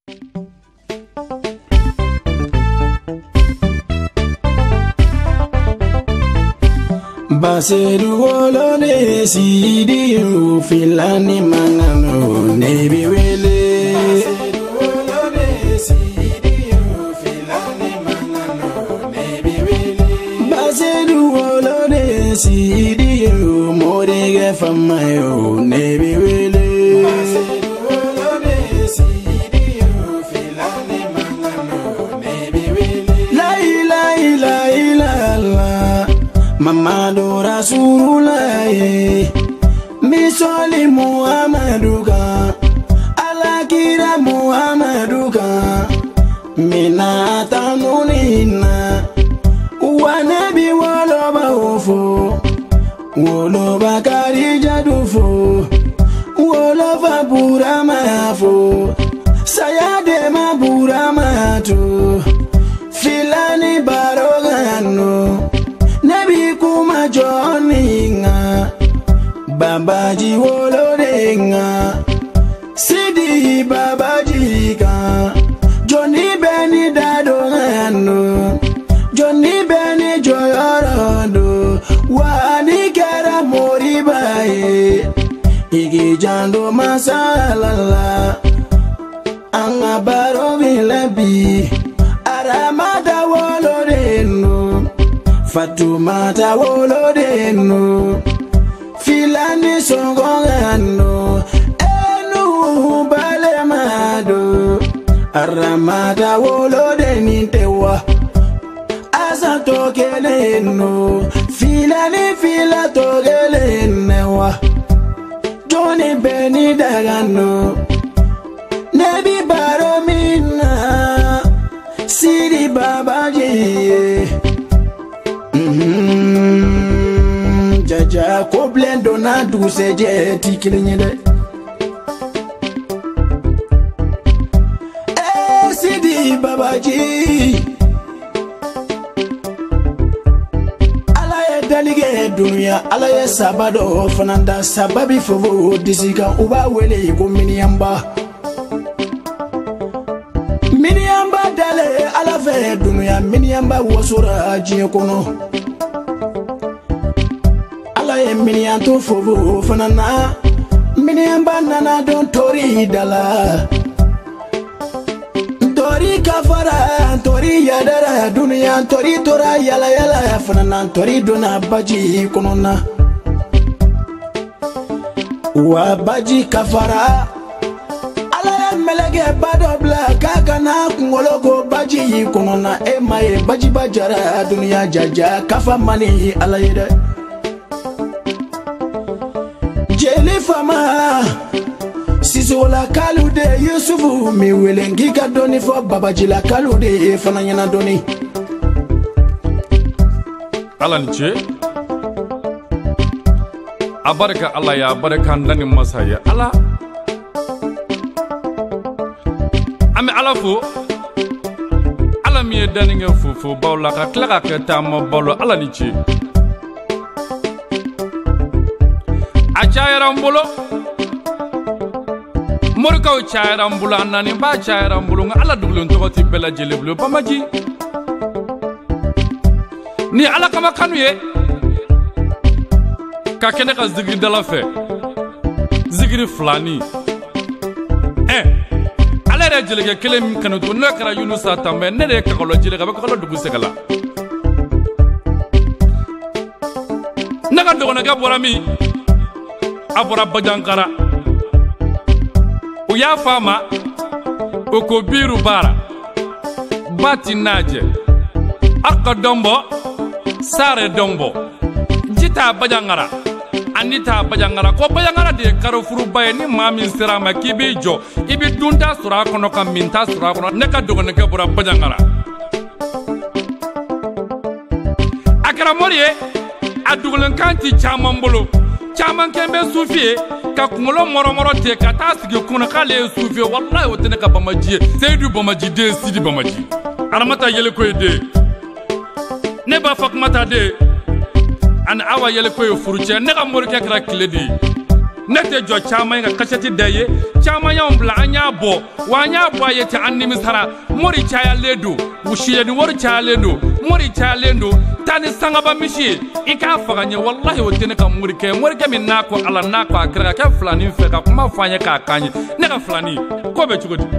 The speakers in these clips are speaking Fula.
Basedu wolone sidi filani mangano nebi wele. Basedu wolone sidi filani mangano nebi wele. Basedu wolone sidi morege famayo nebi wele. Basedu wolone sidi filani mangano nebi wele. La ilaha illallah. Mamadu Rasulullah misoli Muhammaduka alakira Muhammaduka mina tanunina wa nabi waloba ufo woloba karija dufo woloba burama fo sayade maburama tu filani barogano Nabi kuma joninga Babaji wolodenga Sidi babaji ka Johnny Benny dadongano Johnny Benny joyorando Wani kera moribaye Igi jando masalala Anga baro bilebi Aramada wolodeno Fatumata wolodeno Filani songongano Enu balemado Aramata wolodeni tewa Asa tokeleno Filani fila tokelenewa Johnny Benny dagano Nebi baromina Sidi babaji Jaja ko blendo na duse je tikilinyele Sidi babaji Ala ye dalige dunya ala ye sabado fananda sababi fovo disika uba wele ko miniyamba dale ala fe dunya miniyamba wosura jiye kono Ala ye miniyanto fovo fanana miniyamba nana don tori dala tori kafara tori yadara dunya tori tora yala yala fanana tori dona baji konona wa baji kafara melege badobla kakana kungologo baji konona emaye baji bajara dunia jaja kafa mani alayede jeli fama sisola kalude yusufu mi welengi ka doni fo babaji la kalude fananyana doni ala niche abaraka ala ya baraka ndani masaya ala Ame alafo ala mi daninga fufu bawla ka klaka ka tamo bolo ala ni ci achayara mbulo morka o chayara mbulo anani ba chayara mbulo nga ala duglon to ti bela jeleblo pamaji ni ala kama kanuye ka kene ka zigri dala fe zigri flani Ala jelege kelem kanu no kara Yunusa tambe ne de kakolo jelega ba kakolo dugu segala naga dogona ga borami abora bajankara o ya fama o ko biru bara bati naje akadombo sare dombo jita bajangara Anita bajangara ko bajangara de karofuru baye ni mami sirama kibi jo ibi dunda sura kono kam minta sura kono neka dogone ke bura bajangara akara morie adugulen kanti chamambolo chaman kembe sufie ka kungolo moro te ka tasigi kono kale sufie wallahi wotene ka bamaji seydu bamaji de sidi bamaji aramata yele ko de ne ba fakmata de an awa yele ko furuche ne ka morke kra kledi nete jo chama nga kashati daye chama ya mbla anya bo wanya bo ayete anni misara mori chaya ledu ushiye ni wori chaya ledu mori chaya ledu tani sanga ba mishi ika faganye wallahi wotene ka mori ke min nako ala nako akra ka flani fe ka kuma fanya ka kanye ne ka flani ko be chugodi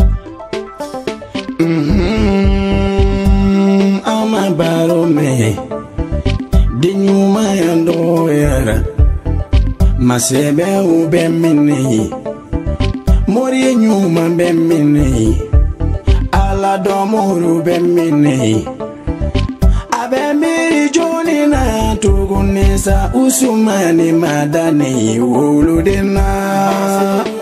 ama baro me dinyuma yando yara masebe ube mini mori nyuma be mini ala domuru be mini abe miri joni na tugunesa usumani madani woludena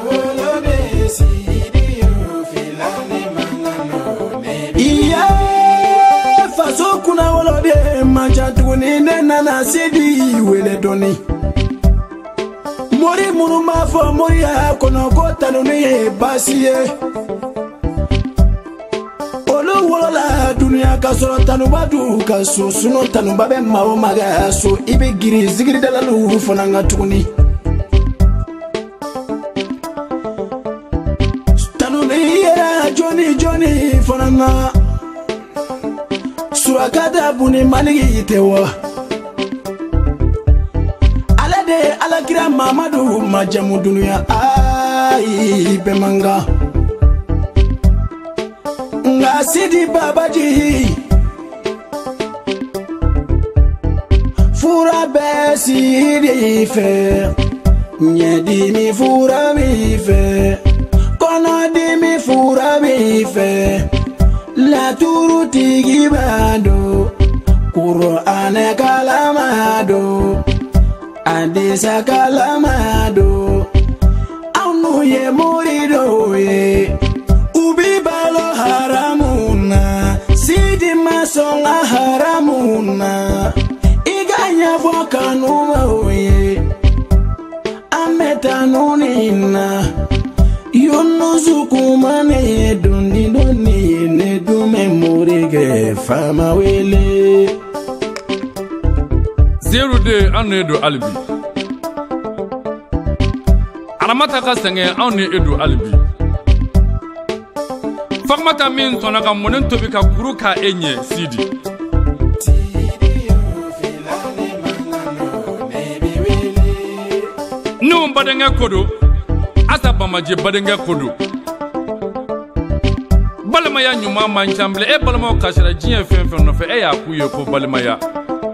iya faso kuna wolode majatuni nena sidi wele doni mori munu ma fo mori ha kono ko tanu ni basiye olu wolola dunia ka soro tanu badu ka so suno tanu babe mawo maga so ibe giri zigiri dalalu fona ngatuni tanu ni ya joni fona nga surakada buni maligi tewa alakira mamadu majamu dunia ai bemanga nga sidi babaji fura besidi fe nyedi mi fura mi fe kono di mi fura mi fe la turu tigi bando Qur'ane kalamado Adisa kalamado Aunu ye murido ye Ubi balo haramuna Sidi masonga haramuna Iganya vokanuma oye Ametanunina Yonuzu kumane doni ne dume murige fama wele Zero day anu edo alibi Aramata ka senge anu edo alibi Fakmata min sona ka monen tobi ka kuru ka enye sidi Nu mbadenge kodo Asa bamaje badenge kodo Balma ya nyuma manchamble e balma kashira jiye fenfen no fe e ya kuye ko balma ya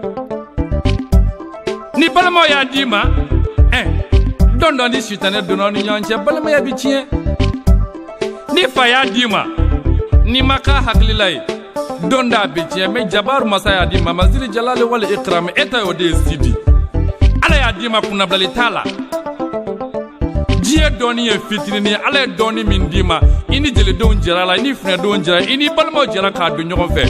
Ni balma ya dima don di sitane dono ni nyanje balma ya bitie Ni fa ya dima ni maka haklilai donda bitie me jabar masaya dima mazili jalale wal ikram eta yode sidi ala ya dima kuna blalitala Jie doni ye fitini ni ala doni min dima ini jele don jerala ini fne don jera ini balmo jera ka do nyogon fe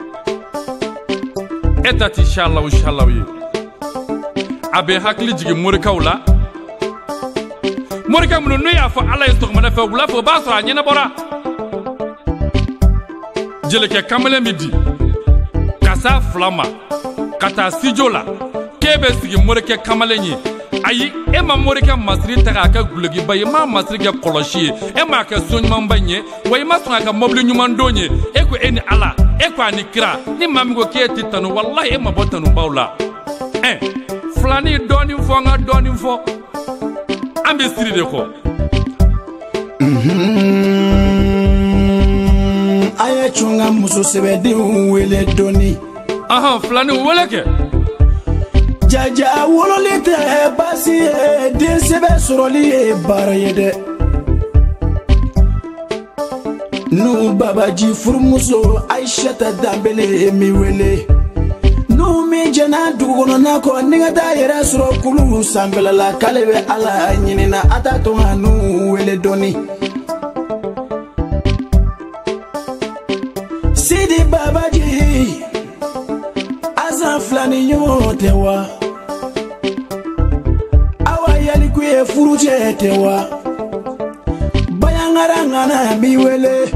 eta inshallah yi abe hakli jigi morikawla morika mun no ya fa ala istok mana fa wula fa ba so anyena bora jele ke kamale midi kasa flama kata sijola kebe sigi morike kamale nyi ayi ema morika masri taka ka gulugi baye ma masri ke koloshi ema ka sonman banye way ma so ka mobli nyuman donye eko eni ala eko ani kra ni mamigo ke titanu wallahi ema botanu bawla flani doni fo nga doni fo ambe siri de ko aya chunga muso sebedi wele doni aha flani woleke Jaja wololite basi din sebe suroli barayede Nu babaji furmuso Aisha Dambele mi wele Nu mi jana dugono nako ninga da yera suro kulu sambela la kalebe ala nyinina atato hanu wele doni Sidi babaji Azan flani yote wa Yalikuye furuje tewa Bayangara ngana biwele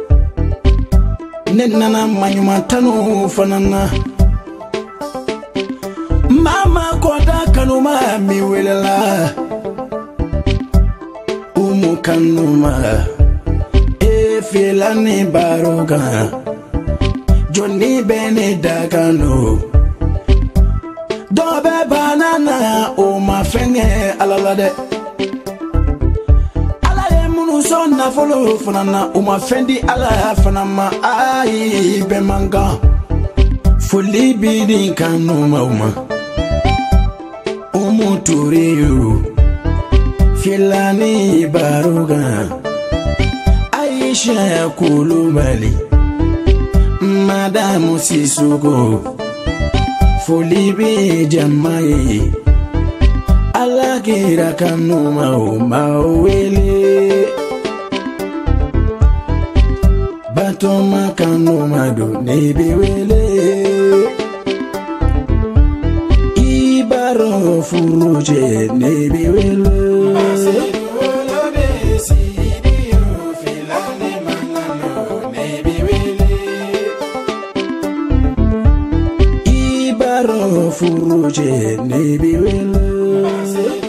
Nenana manyuma tanu fanana Mama kota kanuma miwele la kanuma filani baruga Johnny bene dagano Dobe banana o ma fenge alalade Alaye munu sonna folo fanana o ma fendi ala fanama ai be manga Fuli bidin kanuma uma Umuturiyu filani baruga Aisha Kulubali Madame Sisugo Folibi Jamaye Alagira Kanuma Mawele Batoma Kanuma do Nebiwele Ibaro Furuje Nebiwele Furuje nebiwele